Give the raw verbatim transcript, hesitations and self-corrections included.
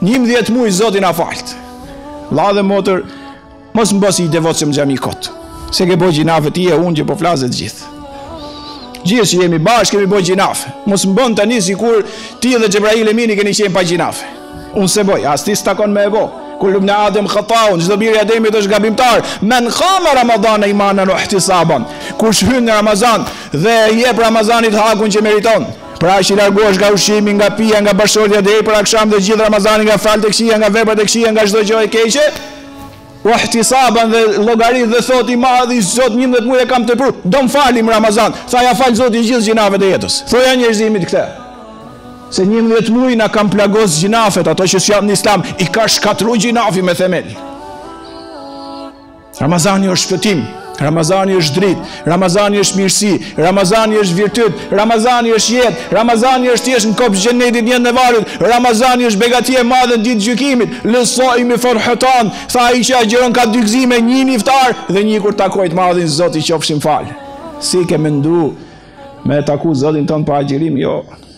njëmbëdhjetë muaj Zoti na falt. Vlla dhe motër, mos mbos i devotshëm xhami kot. Se ke bëj gjinafe ti e unë që po flaset gjithë. Gjithë që jemi bashkë kemi bëj gjinafe. Mos mbon tani sikur ti dhe Xhebrail Emini keni qenë pa gjinafe. Unë se boj, as ti s'takon me e bo. Kullu ibn Adem khataun, çdo biri i Ademit është gabimtar. Men khama Ramadan imanan wa ihtisaban. Kush hyn në Ramazan dhe jep Ramazanit hakun që meriton. Pra që i largohesh nga ushqimi, nga pija, nga bashkëtorja deri për akşam dhe gjithë Ramazanin nga falët e këqija, nga veprat e këqija, nga çdo gjë e keqe. Wa ihtisaban dhe llogarit dhe thot i madhi Zot njëmbëdhjetë muaj e kam tepër. Do më falim Ramazan. Tha ja fal Zoti gjithë gjinavet e jetës. Thoja njerëzimit këtë. Se njëmbëdhjetë muaj na kam plagos gjinafet, ato që janë në Islam, i ka shkatru gjinafi me themel. Ramazani është shpëtim, Ramazani është dritë, Ramazani është mirësi, Ramazani është virtyt, Ramazani është jetë, Ramazani është jesh në kopë xhenetit një në varrit, Ramazani është begati e madhe në ditë gjykimit. Lësojmë farhatan, tha ai që agjeron ka dy gëzime, një në iftar dhe një kur takoj të madhin Zoti qofshim fal. Si ke mendu me taku Zotin ton pa agjerim? Jo.